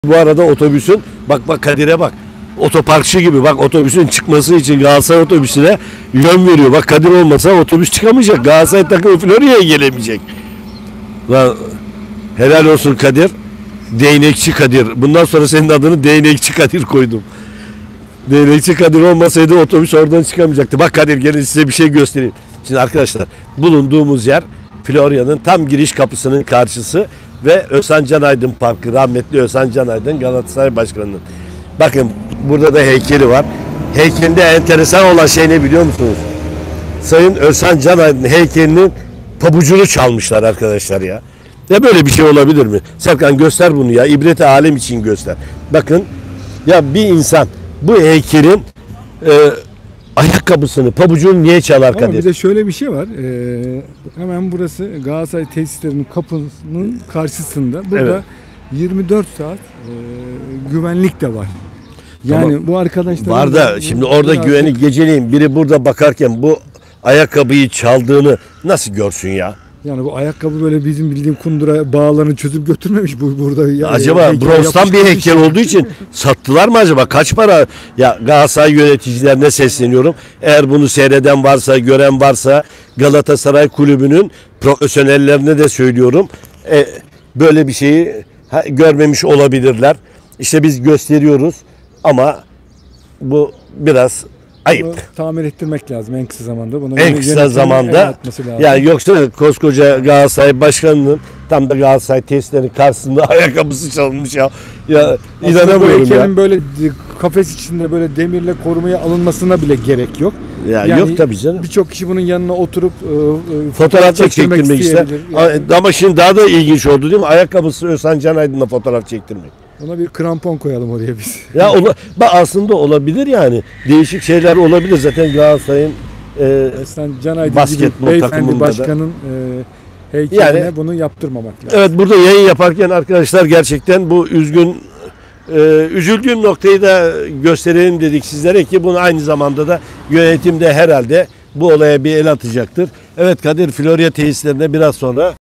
Bu arada otobüsün bak Kadir'e bak. Otoparkçı gibi bak, otobüsün çıkması için Galatasaray otobüsüne yön veriyor. Bak Kadir olmasa otobüs çıkamayacak. Galatasaray takımı Florya'ya gelemeyecek. Lan, helal olsun Kadir. Değnekçi Kadir. Bundan sonra senin adını Değnekçi Kadir koydum. Değnekçi Kadir olmasaydı otobüs oradan çıkamayacaktı. Bak Kadir, gelin size bir şey göstereyim. Şimdi arkadaşlar, bulunduğumuz yer Florya'nın tam giriş kapısının karşısı ve Özhan Can Aydın Parkı. Rahmetli Özhan Can Aydın, Galatasaray Başkanı'nın. Bakın burada da heykeli var. Heykelinde enteresan olan şey ne biliyor musunuz? Sayın Özhan Can Aydın heykelinin pabucunu çalmışlar arkadaşlar ya. Ya böyle bir şey olabilir mi? Serkan göster bunu ya. İbreti alem için göster. Bakın ya, bir insan bu heykelin ayakkabısını, pabucunu niye çalar Kadir? Ama bir de şöyle bir şey var. Hemen burası Galatasaray tesislerinin kapısının karşısında. Burada Evet. 24 saat güvenlik de var. Yani Tamam. bu arkadaşlar Var da şimdi orada güvenlik, geceleyin biri burada bakarken bu ayakkabıyı çaldığını nasıl görsün ya? Yani bu ayakkabı böyle bizim bildiğim kundura bağlarını çözüp götürmemiş bu burada. Ya, Acaba bronzdan bir heykel olduğu için sattılar mı acaba? Kaç para? Ya Galatasaray yöneticilerine sesleniyorum. Eğer bunu seyreden varsa, gören varsa, Galatasaray Kulübü'nün profesyonellerine de söylüyorum. Böyle bir şeyi görmemiş olabilirler. İşte biz gösteriyoruz ama bu biraz ayıp. Bunu tamir ettirmek lazım en kısa zamanda. Bunu En kısa zamanda. Yani yoksa koskoca Galatasaray Başkanı'nın tam da Galatasaray tesislerinin karşısında ayakkabısı çalınmış ya. Ya inanamıyorum ya. Böyle kafes içinde böyle demirle korumaya alınmasına bile gerek yok. Ya yani yok tabii canım. Birçok kişi bunun yanına oturup fotoğraf çektirmek ister. Yani. Ama şimdi daha da ilginç oldu değil mi? Ayakkabısı Özhan Can Aydın'la fotoğraf çektirmek. Ona bir krampon koyalım oraya biz. Ya aslında olabilir yani. Değişik şeyler olabilir. Zaten Galatasaray'ın Özhan Can Aydın basketbol gibi beyefendi takımında başkanın heykeline yani, bunu yaptırmamak lazım. evet, burada yayın yaparken arkadaşlar gerçekten bu üzüldüğüm noktayı da gösterelim dedik sizlere ki bunu aynı zamanda da yönetimde herhalde bu olaya bir el atacaktır. Evet Kadir, Florya tesislerinde biraz sonra